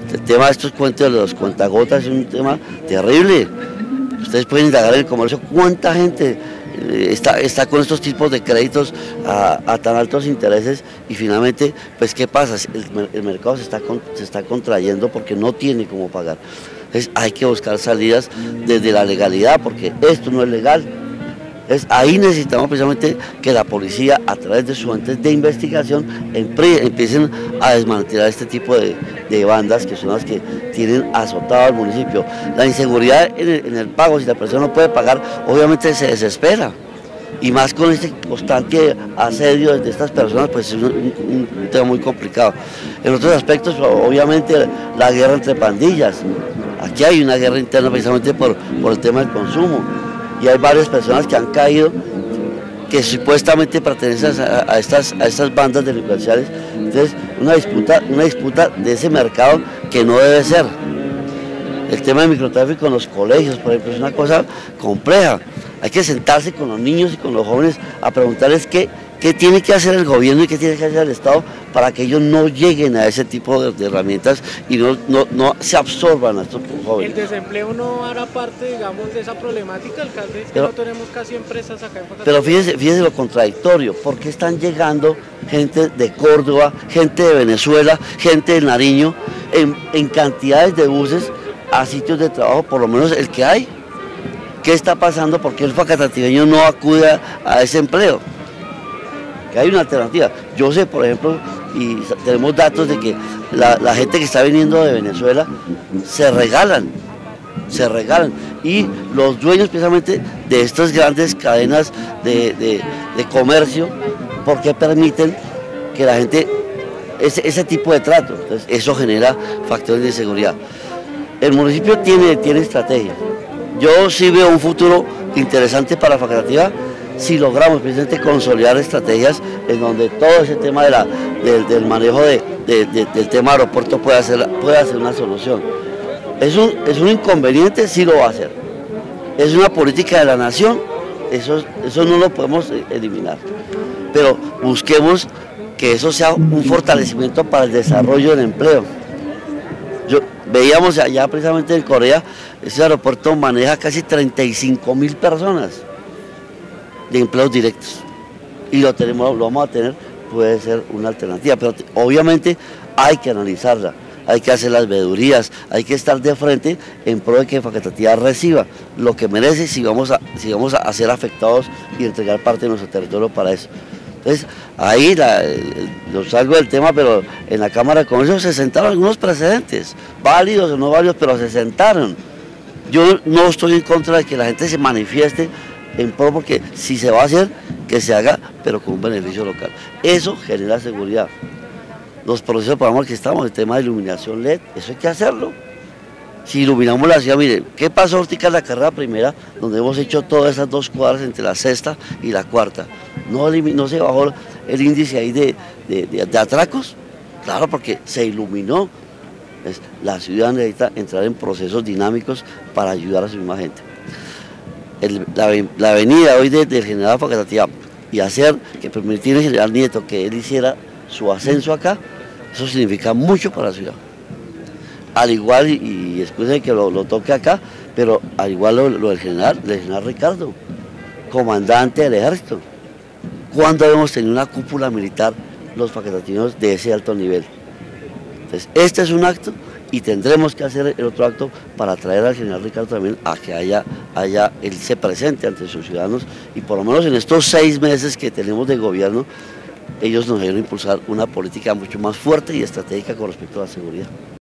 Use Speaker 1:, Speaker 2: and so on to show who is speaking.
Speaker 1: El tema de estos cuentos de los cuentagotas es un tema terrible. Ustedes pueden indagar en el comercio cuánta gente está con estos tipos de créditos a tan altos intereses y finalmente, pues ¿qué pasa? El mercado se está contrayendo porque no tiene cómo pagar. Entonces hay que buscar salidas desde la legalidad porque esto no es legal. Ahí necesitamos precisamente que la policía, a través de sus entes de investigación, empiecen a desmantelar este tipo de bandas que son las que tienen azotado al municipio. La inseguridad en el pago, si la persona no puede pagar, obviamente se desespera. Y más con este constante asedio de estas personas, pues es un tema muy complicado. En otros aspectos, obviamente, la guerra entre pandillas. Aquí hay una guerra interna precisamente por el tema del consumo. Y hay varias personas que han caído que supuestamente pertenecen a estas bandas delincuenciales. Entonces, una disputa de ese mercado que no debe ser. El tema del microtráfico en los colegios, por ejemplo, es una cosa compleja. Hay que sentarse con los niños y con los jóvenes a preguntarles qué tiene que hacer el gobierno y qué tiene que hacer el Estado para que ellos no lleguen a ese tipo de herramientas y no se absorban a estos jóvenes.
Speaker 2: ¿El desempleo no hará parte, digamos, de esa problemática, alcalde? Es que no tenemos casi empresas acá en Facatativá.
Speaker 1: Pero fíjese lo contradictorio, porque están llegando gente de Córdoba, gente de Venezuela, gente de Nariño, en cantidades de buses a sitios de trabajo, por lo menos el que hay. ¿Qué está pasando? ¿Por qué el facatativeño no acude a ese empleo? Que hay una alternativa. Yo sé, por ejemplo, y tenemos datos de que la gente que está viniendo de Venezuela se regalan. Y los dueños precisamente de estas grandes cadenas de comercio, ¿por qué permiten que la gente, ese tipo de trato? Entonces, eso genera factores de inseguridad. El municipio tiene estrategia. Yo sí veo un futuro interesante para Facatativá si logramos precisamente consolidar estrategias en donde todo ese tema del manejo del tema aeropuerto pueda ser una solución. ¿Es un inconveniente? Sí lo va a hacer. ¿Es una política de la nación? Eso no lo podemos eliminar. Pero busquemos que eso sea un fortalecimiento para el desarrollo del empleo. Veíamos allá precisamente en Corea, ese aeropuerto maneja casi 35.000 personas de empleos directos y lo vamos a tener, puede ser una alternativa, pero obviamente hay que analizarla, hay que hacer las veedurías, hay que estar de frente en pro de que Facatativá reciba lo que merece si vamos a ser afectados y entregar parte de nuestro territorio para eso. Entonces, ahí yo salgo del tema, pero en la Cámara de Comercio se sentaron algunos precedentes, válidos o no válidos, pero se sentaron. Yo no estoy en contra de que la gente se manifieste en pro, porque si se va a hacer, que se haga, pero con un beneficio local. Eso genera seguridad. Los procesos de programa que estamos, el tema de iluminación LED, eso hay que hacerlo. Si iluminamos la ciudad, mire, ¿qué pasó ahorita en la carrera primera, donde hemos hecho todas esas 2 cuadras entre la sexta y la cuarta? ¿No se bajó el índice ahí de atracos? Claro, porque se iluminó. La ciudad necesita entrar en procesos dinámicos para ayudar a su misma gente. La avenida hoy del general Facatativá y permitir al general Nieto que él hiciera su ascenso acá, eso significa mucho para la ciudad. Al igual, y excusen que lo toque acá, pero al igual lo del general Ricardo, comandante del ejército. ¿Cuándo hemos tenido una cúpula militar los facatativeños de ese alto nivel? Entonces, este es un acto y tendremos que hacer el otro acto para traer al general Ricardo también a que él se presente ante sus ciudadanos y por lo menos en estos 6 meses que tenemos de gobierno, ellos nos ayudan a impulsar una política mucho más fuerte y estratégica con respecto a la seguridad.